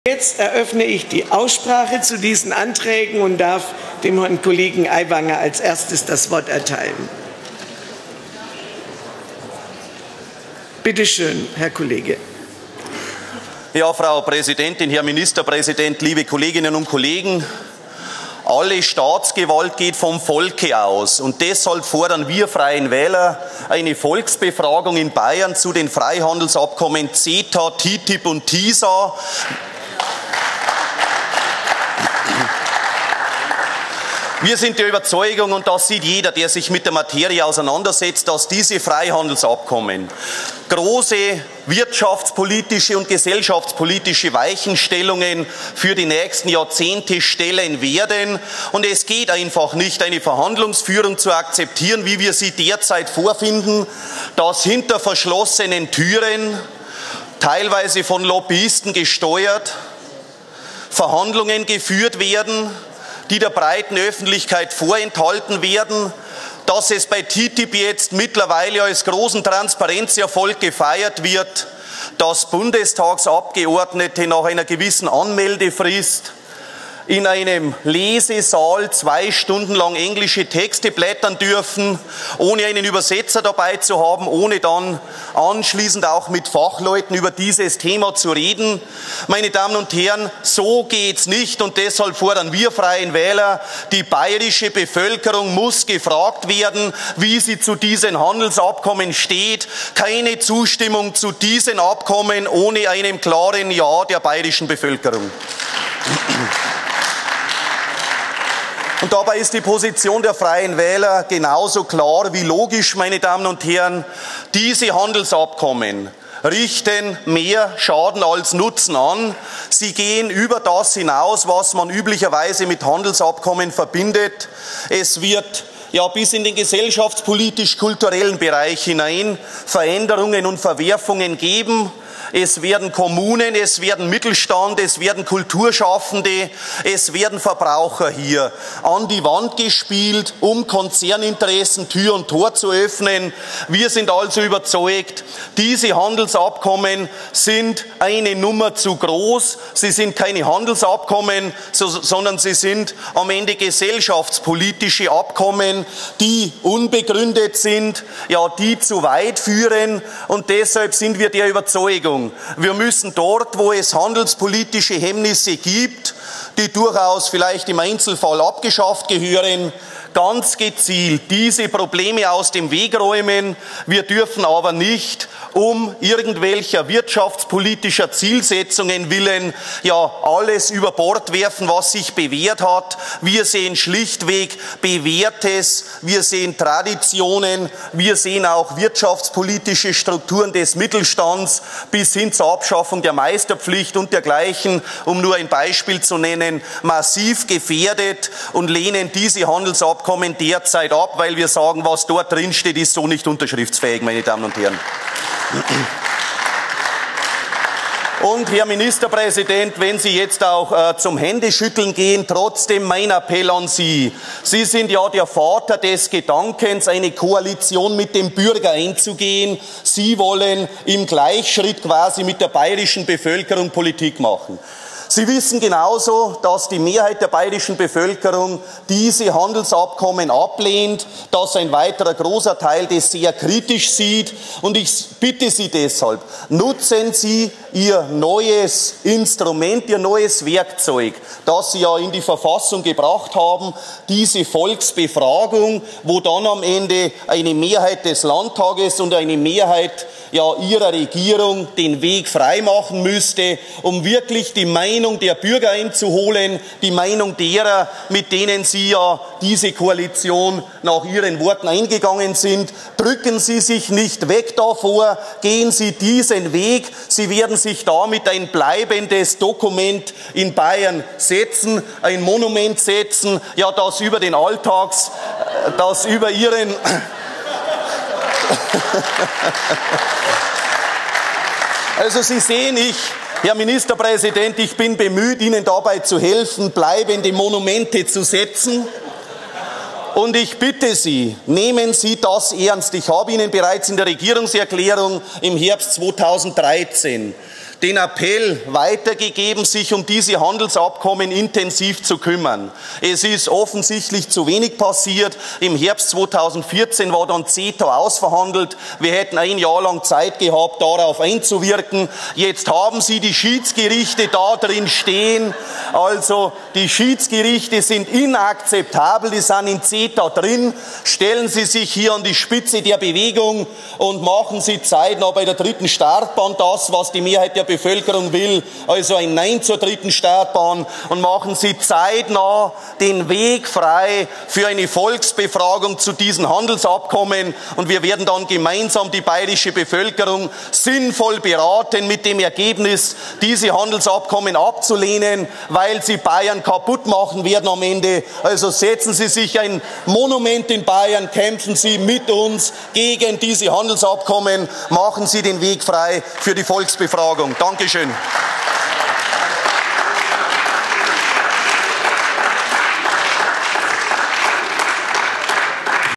Jetzt eröffne ich die Aussprache zu diesen Anträgen und darf dem Herrn Kollegen Aiwanger als erstes das Wort erteilen. Bitte schön, Herr Kollege. Ja, Frau Präsidentin, Herr Ministerpräsident, liebe Kolleginnen und Kollegen! Alle Staatsgewalt geht vom Volke aus, und deshalb fordern wir Freien Wähler eine Volksbefragung in Bayern zu den Freihandelsabkommen CETA, TTIP und TISA. Wir sind der Überzeugung, und das sieht jeder, der sich mit der Materie auseinandersetzt, dass diese Freihandelsabkommen große wirtschaftspolitische und gesellschaftspolitische Weichenstellungen für die nächsten Jahrzehnte stellen werden. Und es geht einfach nicht, eine Verhandlungsführung zu akzeptieren, wie wir sie derzeit vorfinden, dass hinter verschlossenen Türen, teilweise von Lobbyisten gesteuert, Verhandlungen geführt werden, die der breiten Öffentlichkeit vorenthalten werden, dass es bei TTIP jetzt mittlerweile als großen Transparenzerfolg gefeiert wird, dass Bundestagsabgeordnete nach einer gewissen Anmeldefrist in einem Lesesaal 2 Stunden lang englische Texte blättern dürfen, ohne einen Übersetzer dabei zu haben, ohne dann anschließend auch mit Fachleuten über dieses Thema zu reden. Meine Damen und Herren, so geht's nicht, und deshalb fordern wir Freien Wähler, die bayerische Bevölkerung muss gefragt werden, wie sie zu diesen Handelsabkommen steht. Keine Zustimmung zu diesen Abkommen ohne einem klaren Ja der bayerischen Bevölkerung. Und dabei ist die Position der Freien Wähler genauso klar wie logisch, meine Damen und Herren. Diese Handelsabkommen richten mehr Schaden als Nutzen an. Sie gehen über das hinaus, was man üblicherweise mit Handelsabkommen verbindet. Es wird ja bis in den gesellschaftspolitisch-kulturellen Bereich hinein Veränderungen und Verwerfungen geben. Es werden Kommunen, es werden Mittelstand, es werden Kulturschaffende, es werden Verbraucher hier an die Wand gespielt, um Konzerninteressen Tür und Tor zu öffnen. Wir sind also überzeugt, diese Handelsabkommen sind eine Nummer zu groß. Sie sind keine Handelsabkommen, sondern sie sind am Ende gesellschaftspolitische Abkommen, die unbegründet sind, ja, die zu weit führen, und deshalb sind wir der Überzeugung, wir müssen dort, wo es handelspolitische Hemmnisse gibt, die durchaus vielleicht im Einzelfall abgeschafft gehören, ganz gezielt diese Probleme aus dem Weg räumen. Wir dürfen aber nicht um irgendwelcher wirtschaftspolitischer Zielsetzungen willen ja alles über Bord werfen, was sich bewährt hat. Wir sehen schlichtweg Bewährtes, wir sehen Traditionen, wir sehen auch wirtschaftspolitische Strukturen des Mittelstands bis hin zur Abschaffung der Meisterpflicht und dergleichen, um nur ein Beispiel zu nennen, massiv gefährdet, und lehnen diese Handelsabkommen derzeit ab, weil wir sagen, was dort drin steht, ist so nicht unterschriftsfähig, meine Damen und Herren. Und Herr Ministerpräsident, wenn Sie jetzt auch zum Händeschütteln gehen, trotzdem mein Appell an Sie. Sie sind ja der Vater des Gedankens, eine Koalition mit dem Bürger einzugehen. Sie wollen im Gleichschritt quasi mit der bayerischen Bevölkerung Politik machen. Sie wissen genauso, dass die Mehrheit der bayerischen Bevölkerung diese Handelsabkommen ablehnt, dass ein weiterer großer Teil das sehr kritisch sieht. Und ich bitte Sie deshalb, nutzen Sie Ihr neues Instrument, Ihr neues Werkzeug, das Sie ja in die Verfassung gebracht haben, diese Volksbefragung, wo dann am Ende eine Mehrheit des Landtages und eine Mehrheit ja Ihrer Regierung den Weg freimachen müsste, um wirklich die Meinung der Bürger einzuholen, die Meinung derer, mit denen Sie ja diese Koalition nach Ihren Worten eingegangen sind. Drücken Sie sich nicht weg davor, gehen Sie diesen Weg. Sie werden sich damit ein bleibendes Dokument in Bayern setzen, ein Monument setzen, ja, das über den das über Ihren Also Sie sehen, Herr Ministerpräsident, ich bin bemüht, Ihnen dabei zu helfen, bleibende Monumente zu setzen. Und ich bitte Sie, nehmen Sie das ernst. Ich habe Ihnen bereits in der Regierungserklärung im Herbst 2013 den Appell weitergegeben, sich um diese Handelsabkommen intensiv zu kümmern. Es ist offensichtlich zu wenig passiert. Im Herbst 2014 war dann CETA ausverhandelt. Wir hätten ein Jahr lang Zeit gehabt, darauf einzuwirken. Jetzt haben Sie die Schiedsgerichte da drin stehen. Also die Schiedsgerichte sind inakzeptabel, die sind in CETA drin. Stellen Sie sich hier an die Spitze der Bewegung und machen Sie zeitnah bei der dritten Startbahn das, was die Mehrheit der Bevölkerung will, also ein Nein zur dritten Startbahn, und machen Sie zeitnah den Weg frei für eine Volksbefragung zu diesen Handelsabkommen, und wir werden dann gemeinsam die bayerische Bevölkerung sinnvoll beraten mit dem Ergebnis, diese Handelsabkommen abzulehnen, weil sie Bayern kaputt machen werden am Ende. Also setzen Sie sich ein Monument in Bayern, kämpfen Sie mit uns gegen diese Handelsabkommen, machen Sie den Weg frei für die Volksbefragung. Dankeschön.